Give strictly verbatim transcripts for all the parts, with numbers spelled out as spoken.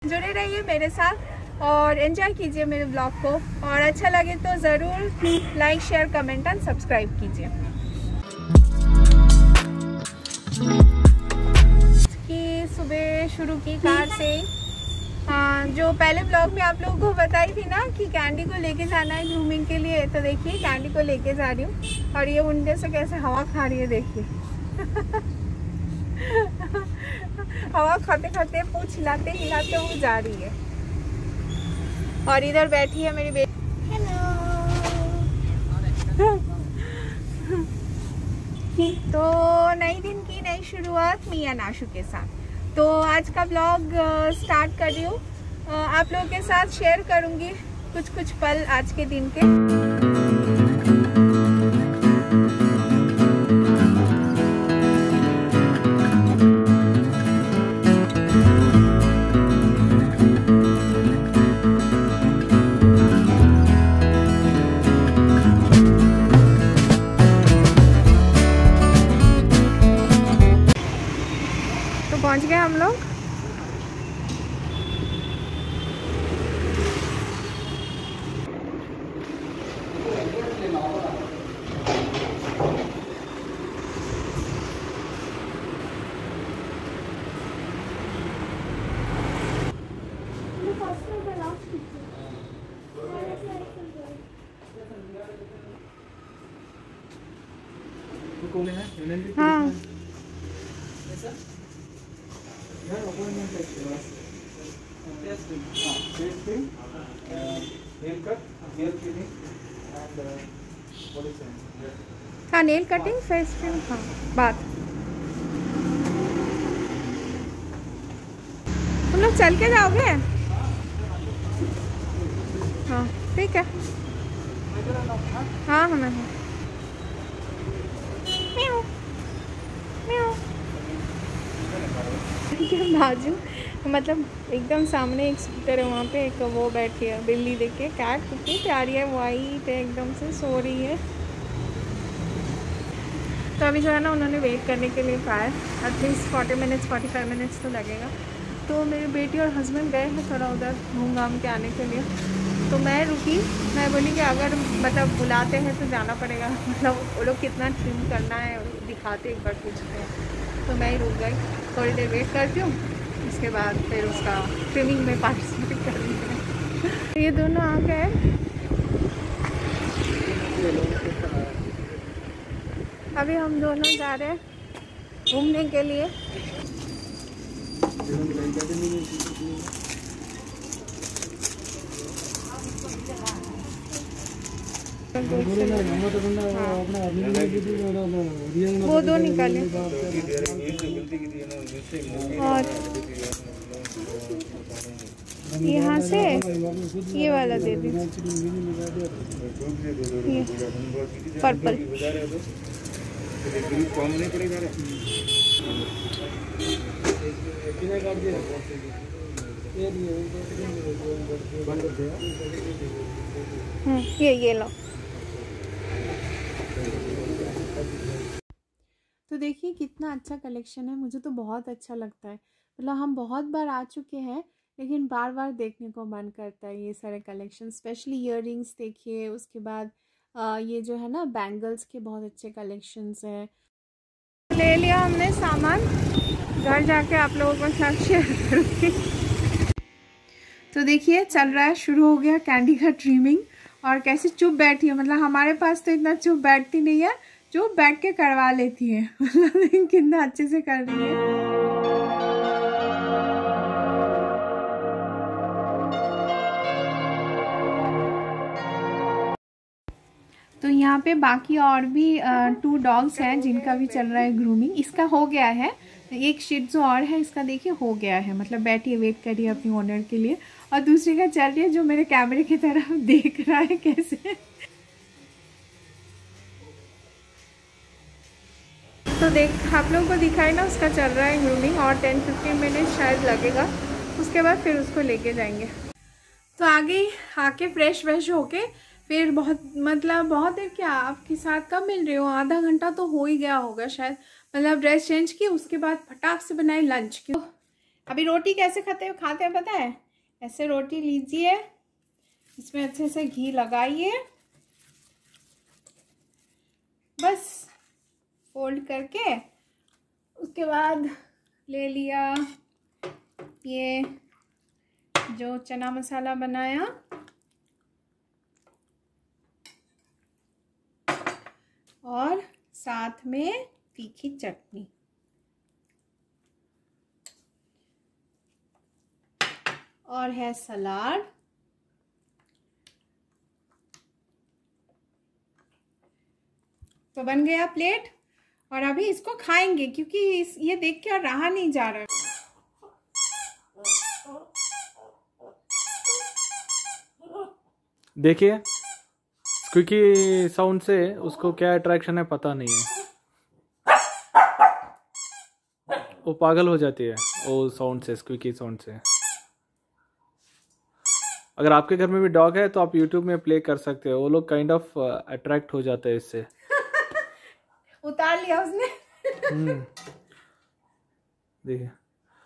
जुड़े रहिए मेरे साथ और एंजॉय कीजिए मेरे ब्लॉग को, और अच्छा लगे तो ज़रूर like share comment and subscribe कीजिए। कि सुबह शुरू की कार से, हाँ, जो पहले ब्लॉग में आप लोगों को बताई थी ना कि कैंडी को लेके जाना है ग्रूमिंग के लिए, तो देखिए कैंडी को लेके जा रही हूँ और ये उंडे से कैसे हवा खा रही है, देखिए। हवा खाते खाते पूंछ हिलाते हिलाते वो जा रही है। और इधर बैठी है मेरी बेटी। हेलो। तो नई दिन की नई शुरुआत मियां नाशु के साथ। तो आज का ब्लॉग स्टार्ट कर रही हूँ, आप लोगों के साथ शेयर करूँगी कुछ कुछ पल आज के दिन के। पहुंच गए हम लोग। हाँ, हाँ नेल कटिंग फेस क्रीम, हाँ बात। तुम लोग चल के जाओगे? हाँ ठीक है। हाँ हमें हाँ। बाजू मतलब एकदम सामने एक स्कूटर है, वहाँ पे एक वो बैठी है बिल्ली, देखिए कैट कितनी प्यारी है, वाइट है, एकदम से सो रही है। तो अभी जो है ना उन्होंने वेट करने के लिए कहा है, at least forty minutes forty five minutes तो लगेगा। तो मेरी बेटी और हस्बैंड गए हैं थोड़ा उधर घूम घाम के आने के लिए, तो मैं रुकी। मैं बोली कि अगर मतलब बुलाते हैं तो जाना पड़ेगा, मतलब वो लोग कितना ट्रिम करना है दिखाते एक बार पूछते हैं। तो मैं ही रुक गई, थोड़ी देर वेट करती हूँ, उसके बाद फिर उसका ट्रिमिंग में पार्टिसिपेट कर रही है। ये दोनों आ गए। अभी हम दोनों जा रहे हैं घूमने के लिए। वो दो निकाले और यहाँ से ये वाला दे दीजिए, पर्पल। हम्म ये ये लो। तो देखिए कितना अच्छा कलेक्शन है, मुझे तो बहुत अच्छा लगता है। मतलब हम बहुत बार आ चुके हैं लेकिन बार बार देखने को मन करता है ये सारे कलेक्शन। स्पेशली इयररिंग्स देखिए, उसके बाद आ, ये जो है ना बैंगल्स के बहुत अच्छे कलेक्शंस हैं। ले लिया हमने सामान, घर जाके आप लोगों को साथ शेयर करूँगी। तो देखिए चल रहा है, शुरू हो गया कैंडी का ट्रिमिंग। और कैसे चुप बैठी है, मतलब हमारे पास तो इतना चुप बैठती नहीं है, जो बैठ के करवा लेती है। मतलब कितना अच्छे से कर रही है। तो यहाँ पे बाकी और भी टू डॉग्स हैं जिनका भी चल रहा है ग्रूमिंग। इसका हो गया है, एक शिट्ज़ू और है, इसका देखिए हो गया है, मतलब बैठी है वेट कर रही है अपनी ओनर के लिए। और दूसरी का चल रही है जो मेरे कैमरे की तरफ देख रहा है कैसे। तो देख आप लोगों को दिखाई ना, उसका चल रहा है ग्रूमिंग और टेन फिफ्टीन मिनट शायद लगेगा, उसके बाद फिर उसको लेके जाएंगे। तो आगे आके फ्रेश व्रेश होके फिर बहुत मतलब बहुत देर क्या आपके साथ कब मिल रही हो, आधा घंटा तो हो ही गया होगा शायद। मतलब ड्रेस चेंज की, उसके बाद फटाक से बनाई लंच की। अभी रोटी कैसे खाते हैं खाते हैं पता है? ऐसे रोटी लीजिए, इसमें अच्छे से घी लगाइए, बस फोल्ड करके उसके बाद ले लिया ये जो चना मसाला बनाया और साथ में तीखी चटनी, और है सलाद। तो बन गया प्लेट और अभी इसको खाएंगे क्योंकि इस ये देख के और रहा नहीं जा रहा है। देखिए क्योंकि साउंड से उसको क्या अट्रैक्शन है पता नहीं है, वो पागल हो जाती है वो साउंड से, स्क्विकी साउंड से। अगर आपके घर में भी डॉग है तो आप यूट्यूब में प्ले कर सकते हो, वो लोग काइंड ऑफ अट्रैक्ट हो जाते हैं इससे। उतार लिया उसने। हम्म देखिए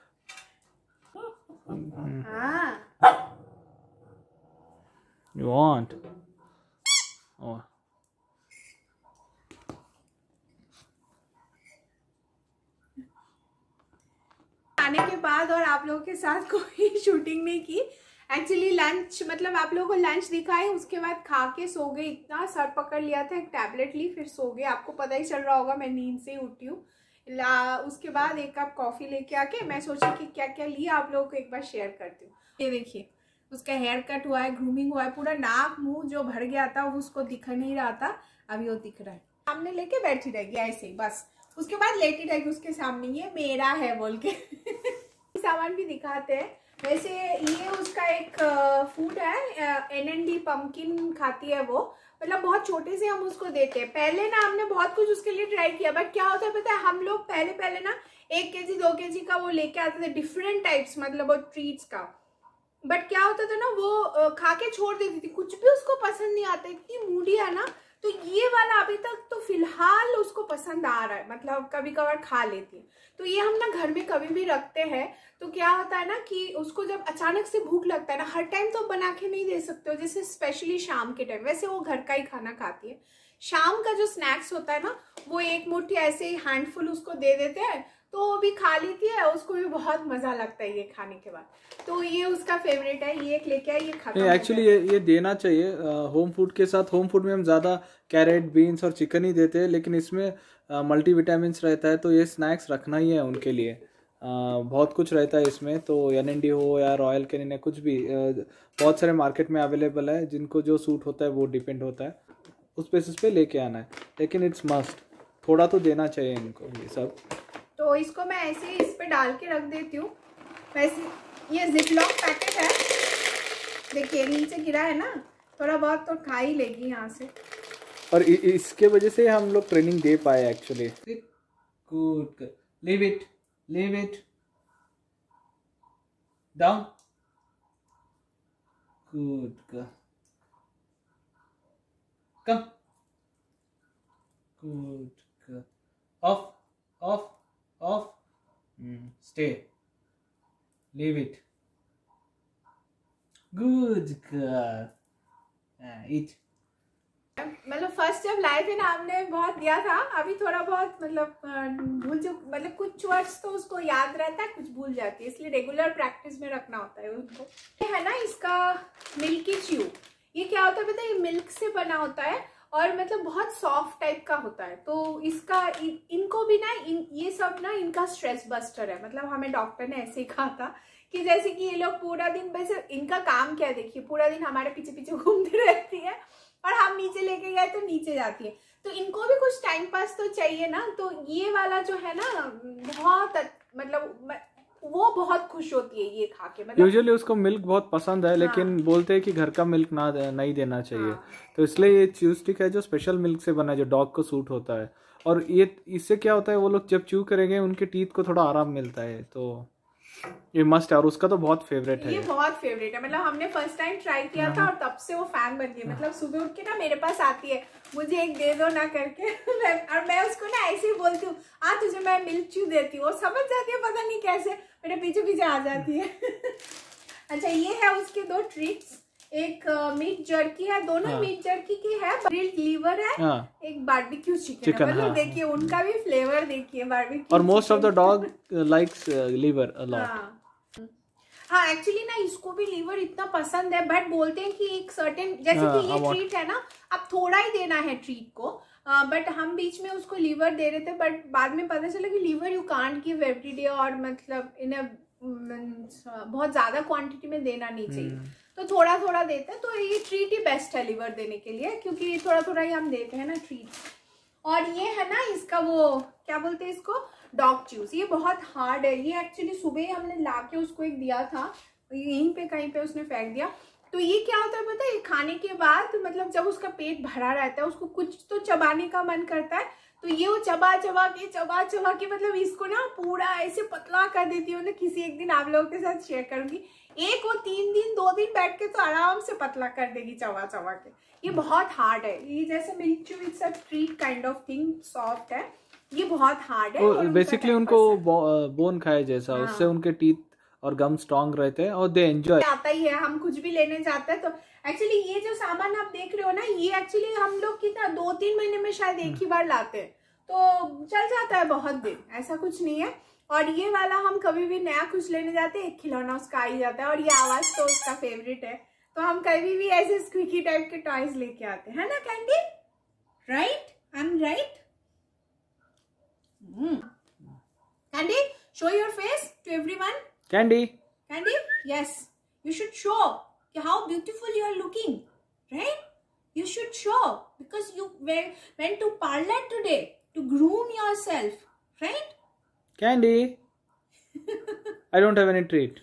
यू वांट oh. आने के बाद और आप लोगों के साथ कोई शूटिंग नहीं की। एक्चुअली लंच मतलब आप लोगों को लंच दिखाए, उसके बाद खा के सो गए, इतना सर पकड़ लिया था, एक टैबलेट ली फिर सो गए। आपको पता ही चल रहा होगा मैं नींद से ही उठी हूँ। उसके बाद एक कप कॉफी लेके आके मैं सोची कि क्या क्या लिया आप लोगों को एक बार शेयर करती हूँ। ये देखिए उसका हेयर कट हुआ है, ग्रूमिंग हुआ है, पूरा नाक मुंह जो भर गया था वो उसको दिख नहीं रहा था, अभी वो दिख रहा है। सामने लेके बैठी रहेगी ऐसे ही बस, उसके बाद लेटी रहेगी उसके सामने, ये मेरा है बोल के। सामान भी दिखाते हैं। वैसे ये उसका एक फूड है, एन एन डी पम्पकिन खाती है वो, मतलब बहुत छोटे से हम उसको देते हैं। पहले ना हमने बहुत कुछ उसके लिए ट्राई किया, बट क्या होता है पता है, हम लोग पहले पहले ना एक केजी दो केजी का वो लेके आते थे डिफरेंट टाइप्स, मतलब वो ट्रीट्स का। बट क्या होता था ना वो खा के छोड़ देती थी, कुछ भी उसको पसंद नहीं आता, इतनी मूडी है ना। तो ये वाला अभी तक तो फिलहाल उसको पसंद आ रहा है, मतलब कभी कभार खा लेती है। तो ये हम ना घर में कभी भी रखते हैं, तो क्या होता है ना कि उसको जब अचानक से भूख लगता है ना, हर टाइम तो बना के नहीं दे सकते हो, जैसे स्पेशली शाम के टाइम। वैसे वो घर का ही खाना खाती है, शाम का जो स्नैक्स होता है ना वो एक मुट्ठी ऐसे ही हैंडफुल उसको दे देते हैं, तो वो भी खा लेती है, उसको भी बहुत मजा लगता है ये खाने के बाद। तो ये उसका फेवरेट है, ये एक लेके आई, ये खत्म। एक्चुअली ये ये देना चाहिए होम फूड के साथ। होम फूड में हम ज़्यादा कैरेट बीन्स और चिकन ही देते हैं, लेकिन इसमें मल्टी विटामिन्स रहता है, तो ये स्नैक्स रखना ही है उनके लिए। uh, बहुत कुछ रहता है इसमें, तो एन एन डी हो या रॉयल कैनिन है, कुछ भी uh, बहुत सारे मार्केट में अवेलेबल है, जिनको जो सूट होता है वो डिपेंड होता है, उस बेसिस पे लेके आना है। लेकिन इट्स मस्ट, थोड़ा तो देना चाहिए इनको ये सब। तो इसको मैं ऐसे ही इस पे डाल के रख देती हूँ। वैसे ये जिपलॉक पैकेट है, देखिए नीचे गिरा है ना, थोड़ा बहुत तो खा ही लेगी यहाँ से। और इसके वजह से हम लोग ट्रेनिंग दे पाए actually. Good, leave it, leave it down, good, come, good, off off off, stay, leave it, good girl, it. मतलब फर्स्ट जब लाए थे ना हमने बहुत दिया था, अभी थोड़ा बहुत मतलब भूल जो मतलब कुछ वर्ड्स तो उसको याद रहता है, कुछ भूल जाती है, इसलिए रेगुलर प्रैक्टिस में रखना होता है उनको। ये है ना इसका मिल्की च्यू, ये क्या होता है पता है, ये मिल्क से बना होता है और मतलब बहुत सॉफ्ट टाइप का होता है। तो इसका इन, इनको भी ना इन ये सब ना इनका स्ट्रेस बस्टर है, मतलब हमें डॉक्टर ने ऐसे ही कहा था कि जैसे कि ये लोग पूरा दिन, वैसे इनका काम क्या है देखिए, पूरा दिन हमारे पीछे पीछे घूमती रहती है और हम नीचे लेके गए तो नीचे जाती है, तो इनको भी कुछ टाइम पास तो चाहिए ना। तो ये वाला जो है ना बहुत मतलब वो बहुत खुश होती है ये खा के, मतलब यूजुअली उसको मिल्क बहुत पसंद है। हाँ। लेकिन बोलते हैं कि घर का मिल्क ना नहीं देना चाहिए। हाँ। तो इसलिए ये च्यू स्टिक है जो स्पेशल मिल्क से बना है, जो डॉग को सूट होता है। और ये इससे क्या होता है, वो लोग जब च्यू करेंगे उनके टीथ को थोड़ा आराम मिलता है, तो ये मस्ट है, और उसका तो बहुत फेवरेट है। ये बहुत फेवरेट है, मतलब हमने फर्स्ट टाइम ट्राई किया था और तब से वो फैन बन गई। मतलब सुबह उठ के ना मेरे पास आती है, मुझे एक दे दो ना करके और मैं उसको ना ऐसे ही बोलती हूँ, आ तुझे मैं मिल्क चू देती हूँ, वो समझ जाती है पता नहीं कैसे, मेरे पीछे पीछे आ जाती है। अच्छा ये है उसके दो ट्रीट्स, एक मीट जर्की है, दोनों हाँ। मीट जर्की की है, ग्रिल्ड लीवर है हाँ। एक बारबेक्यू चिकन, चिकन है। मतलब हाँ। देखिए उनका भी फ्लेवर देखिए बारबेक्यू, और most of the dog likes liver a lot. हाँ एक्चुअली ना इसको भी लीवर इतना पसंद है, बट बोलते हैं कि एक सर्टेन जैसे हाँ, कि ये ट्रीट है ना, अब थोड़ा ही देना है ट्रीट को, बट uh, हम बीच में उसको लीवर दे रहे थे, बट बाद में पता चला कि liver you can't give every day, और मतलब इन बहुत ज्यादा क्वांटिटी में देना नहीं चाहिए, तो थोड़ा थोड़ा देते हैं। तो ये ट्रीट ही बेस्ट है लीवर देने के लिए, क्योंकि थोड़ा थोड़ा ही हम देते हैं ना ट्रीट। और ये है ना इसका वो क्या बोलते हैं इसको, डॉग च्यूज, ये बहुत हार्ड है। ये एक्चुअली सुबह ही हमने लाके उसको एक दिया था, यहीं पे कहीं पे उसने फेंक दिया। तो ये क्या होता है पता है, खाने के बाद मतलब जब उसका पेट भरा रहता है, उसको कुछ तो चबाने का मन करता है, तो ये वो चबा चबा के चबा चबा के मतलब इसको ना पूरा ऐसे पतला कर देती हूँ ना। किसी एक दिन आप लोगों के साथ शेयर करूंगी, एक वो तीन दिन दो दिन बैठ के तो आराम से पतला कर देगी चबा चबा के। ये बहुत हार्ड है, ये जैसे milk chew it's a treat kind of thing, soft है, ये बहुत हार्ड है। बेसिकली उनको बोन खाए जैसा, हाँ। उससे उनके टीथ और गम स्ट्रॉन्ग रहते हैं और दे एंजॉय। आता ही है, हम कुछ भी लेने जाते हैं तो एक्चुअली ये जो सामान आप देख रहे हो ना, ये एक्चुअली हम लोग कितना दो तीन महीने में शायद एक ही बार लाते हैं, तो चल जाता है बहुत दिन, ऐसा कुछ नहीं है। और ये वाला हम कभी भी नया कुछ लेने जाते हैं, एक खिलौना उसका आ ही जाता है, और ये आवाज तो उसका फेवरेट है, तो हम कभी भी ऐसे स्क्विकी टाइप के टॉयज लेके आते हैं ना candy, right? I am right? Candy, show your face to everyone. Candy. Candy? Yes. You should show how beautiful you are looking, right? You should show because you went to parlor today to groom yourself, right? Candy. I don't have any treat.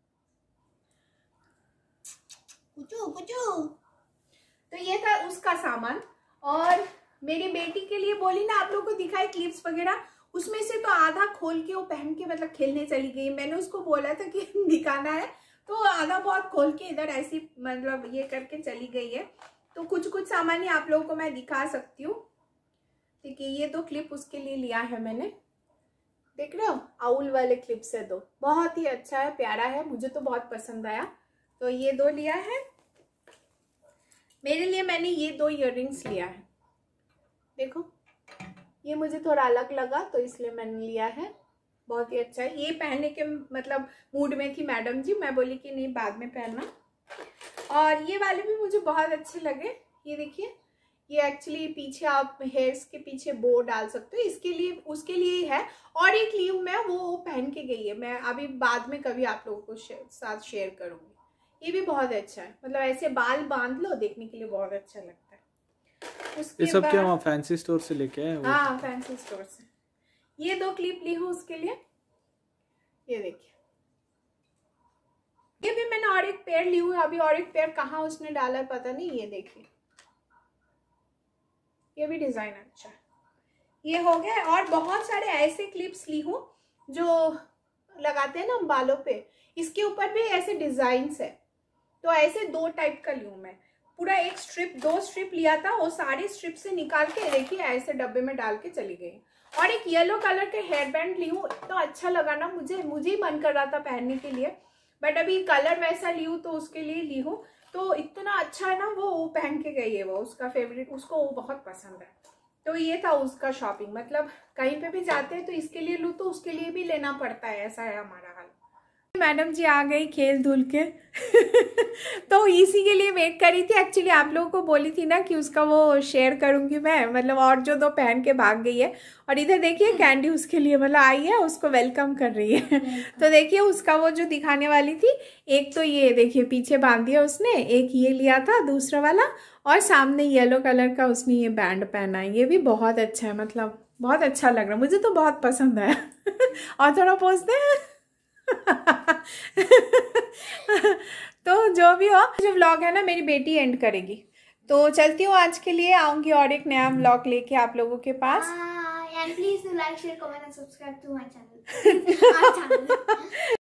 कुचू कुचू। तो ये था उसका सामान, और मेरी बेटी के लिए बोली ना, आप लोगों को दिखाई क्लिप्स वगैरह, उसमें से तो आधा खोल के वो पहन के मतलब खेलने चली गई। मैंने उसको बोला था कि दिखाना है, तो आधा बहुत खोल के इधर ऐसी मतलब ये करके चली गई है। तो कुछ कुछ सामान ही आप लोगों को मैं दिखा सकती हूँ। ठीक है, ये दो क्लिप उसके लिए लिया है मैंने, देख रहे हो, आउल वाले क्लिप्स है दो, बहुत ही अच्छा है, प्यारा है, मुझे तो बहुत पसंद आया, तो ये दो लिया है। मेरे लिए मैंने ये दो इयररिंग्स लिया है, देखो ये मुझे थोड़ा अलग लगा तो इसलिए मैंने लिया है, बहुत ही अच्छा है। ये पहनने के मतलब मूड में थी मैडम जी, मैं बोली कि नहीं बाद में पहनना। और ये वाले भी मुझे बहुत अच्छे लगे, ये देखिए, ये एक्चुअली पीछे आप हेयर्स के पीछे बो डाल सकते हो, इसके लिए उसके लिए ही है। और एक लीव में वो, वो पहन के गई है, मैं अभी बाद में कभी आप लोगों को साथ शेयर करूँगी। ये भी बहुत अच्छा है, मतलब ऐसे बाल बांध लो, देखने के लिए बहुत अच्छा लगता है। ये सब क्या वहाँ फैंसी स्टोर से लेके आए? हाँ फैंसी स्टोर से। ये दो क्लिप ली हूँ उसके लिए, ये देखिए, ये भी मैंने और एक पेयर ली हुई, अभी और एक पेयर कहाँ उसने डाला है पता नहीं। ये देखिए, ये भी डिजाइन अच्छा है। ये हो गया, और बहुत सारे ऐसे क्लिप्स ली हूँ जो लगाते हैं ना बालों पे, इसके ऊपर भी ऐसे डिजाइन है, तो ऐसे दो टाइप का ली हूँ मैं। पूरा एक स्ट्रिप, दो स्ट्रिप लिया था, वो सारी स्ट्रिप से निकाल के देखिए ऐसे डब्बे में डाल के चली गई। और एक येलो कलर के हेयर बैंड ली हूँ, इतना अच्छा लगा ना मुझे, मुझे ही मन कर रहा था पहनने के लिए, बट अभी कलर वैसा ली हूँ तो उसके लिए ली हूँ। तो इतना अच्छा है ना, वो वो पहन के गई है, वो उसका फेवरेट, उसको वो बहुत पसंद है। तो ये था उसका शॉपिंग, मतलब कहीं पे भी जाते हैं तो इसके लिए लूँ तो उसके लिए भी लेना पड़ता है, ऐसा है हमारा हाल। मैडम जी आ गई खेल धुल के तो इसी के लिए वेट करी थी। एक्चुअली आप लोगों को बोली थी ना कि उसका वो शेयर करूंगी मैं, मतलब और जो दो पहन के भाग गई है। और इधर देखिए कैंडी उसके लिए मतलब आई है, उसको वेलकम कर रही है तो देखिए उसका वो जो दिखाने वाली थी, एक तो ये देखिए पीछे बांध दिया उसने, एक ये लिया था दूसरा वाला, और सामने येलो कलर का उसने ये बैंड पहना है। ये भी बहुत अच्छा है, मतलब बहुत अच्छा लग रहा है, मुझे तो बहुत पसंद आया और थोड़ा पोंछते हैं तो जो भी हो, जो व्लॉग है ना मेरी बेटी एंड करेगी, तो चलती हूँ आज के लिए। आऊंगी और एक नया व्लॉग लेके आप लोगों के पास। And please like share comment and subscribe to my channel.